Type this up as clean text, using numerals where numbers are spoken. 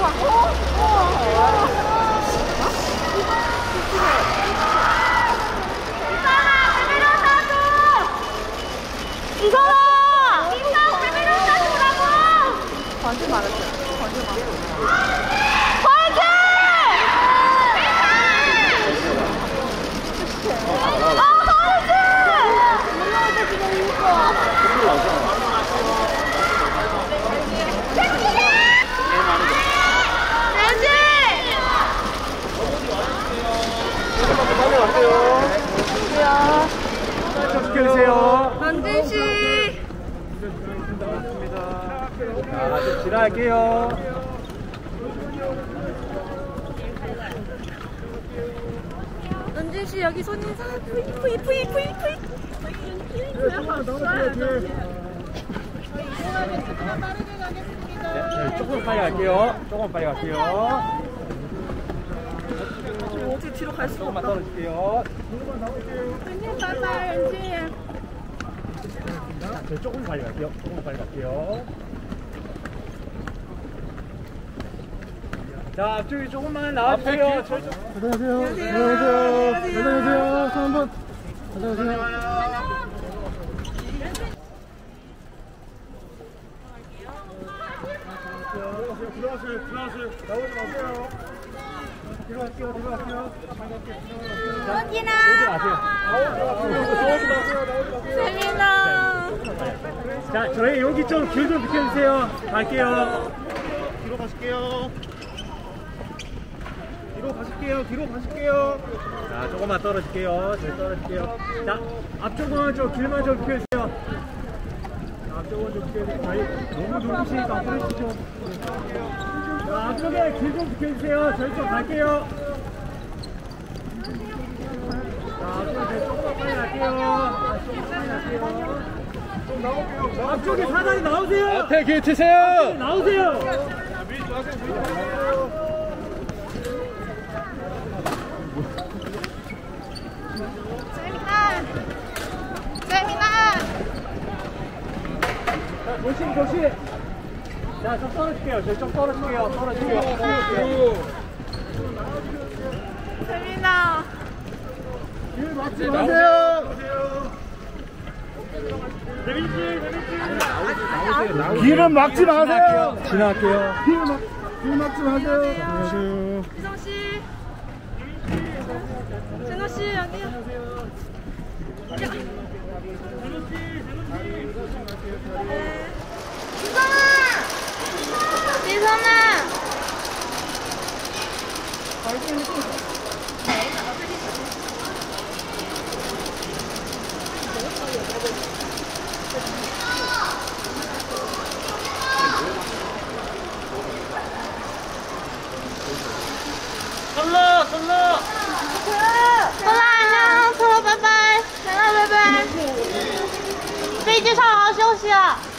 이성아! 이성 카메라 보라고! 관심 많았어요. 관심 많았어요. 화이팅! 아, 화이팅! 올라오자 지금 이거. 시켜주세요. 강진 씨. 자, 좀 지나갈게요. 강진 씨 여기 손인사. 푸이. 네, 조금 빨리 갈게요. 조금 빨리 갈게요. 어떻게 뒤로 갈 수가 조금만 없다. 떨어질게요. 안녕, 바이바이, 연지. 저 조금 빨리 갈게요. 조금 빨리 갈게요. 자, 앞쪽에 조금만 나와주세요. 안녕하세요. 안녕하세요. 한번. 안녕하세요. 들어가세요. 나오지 마세요. 들어갈게요. 연진아. 나오지 마세요. 세민아. 자, 저희 여기 좀 길 좀 비켜주세요. 갈게요. 뒤로 가실게요. 자, 조금만 떨어질게요. 저희 떨어질게요. 자, 앞쪽은 좀 길만 좀 비켜주세요. 자, 앞쪽은 좀 비켜주세요. 저희 너무 높으시니까 앞으로 좀. 자, 앞쪽에 길 좀 비켜주세요. 저희 좀 갈게요. 자, 앞쪽에 저희 조금만 빨리 갈게요. 앞쪽에 사다리 나오세요. 앞에 길 트세요. 나오세요. 세민아. 자, 조심. 자, 좀 떨어질게요. 저희 좀 떨어질게요. 세민아. 길 막지 마세요. 길은 막지 마세요. 지나갈게요. 길 막지 마세요. 안녕하세요. 이성 씨. 진호 씨 여기. 지성아. 설라. 설라 안녕. 설라拜拜。설라拜拜。飞机上好好休息啊。